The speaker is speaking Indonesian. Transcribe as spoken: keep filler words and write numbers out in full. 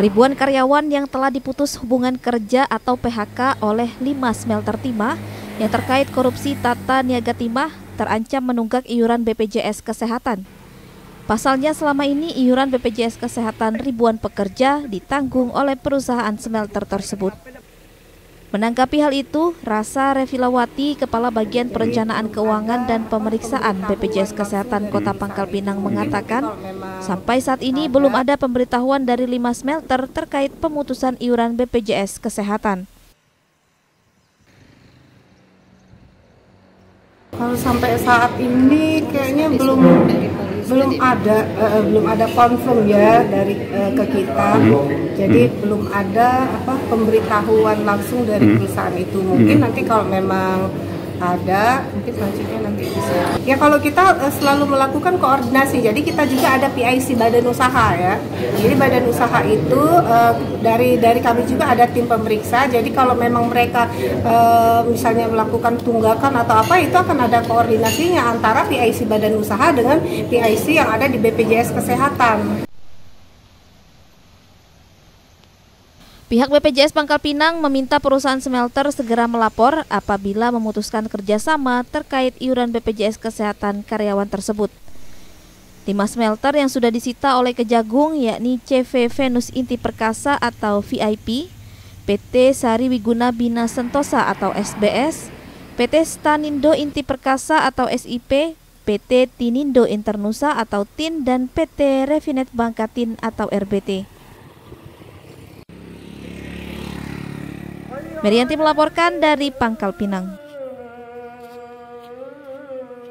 Ribuan karyawan yang telah diputus hubungan kerja atau P H K oleh lima smelter timah yang terkait korupsi tata niaga timah terancam menunggak iuran B P J S Kesehatan. Pasalnya selama ini iuran B P J S Kesehatan ribuan pekerja ditanggung oleh perusahaan smelter tersebut. Menanggapi hal itu, Rasa Revilawati, Kepala Bagian Perencanaan Keuangan dan Pemeriksaan B P J S Kesehatan Kota Pangkal Pinang mengatakan, sampai saat ini belum ada pemberitahuan dari lima smelter terkait pemutusan iuran B P J S Kesehatan. Kalau sampai saat ini kayaknya belum belum ada uh, belum ada confirm ya dari uh, ke kita. Jadi belum ada apa pemberitahuan langsung dari perusahaan itu. Mungkin nanti kalau memang ada, mungkin selanjutnya nanti bisa. Ya kalau kita uh, selalu melakukan koordinasi. Jadi kita juga ada P I C badan usaha ya. Jadi badan usaha itu uh, dari dari kami juga ada tim pemeriksa. Jadi kalau memang mereka uh, misalnya melakukan tunggakan atau apa, itu akan ada koordinasinya antara P I C badan usaha dengan P I C yang ada di B P J S Kesehatan. Pihak B P J S Pangkal Pinang meminta perusahaan smelter segera melapor apabila memutuskan kerjasama terkait iuran B P J S Kesehatan karyawan tersebut. Lima smelter yang sudah disita oleh Kejagung yakni C V Venus Inti Perkasa atau V I P, P T Sari Wiguna Bina Sentosa atau S B S, P T Stanindo Inti Perkasa atau S I P, P T Tinindo Internusa atau T I N, dan P T Refinet Bangkatin atau R B T. Merianti melaporkan dari Pangkal Pinang.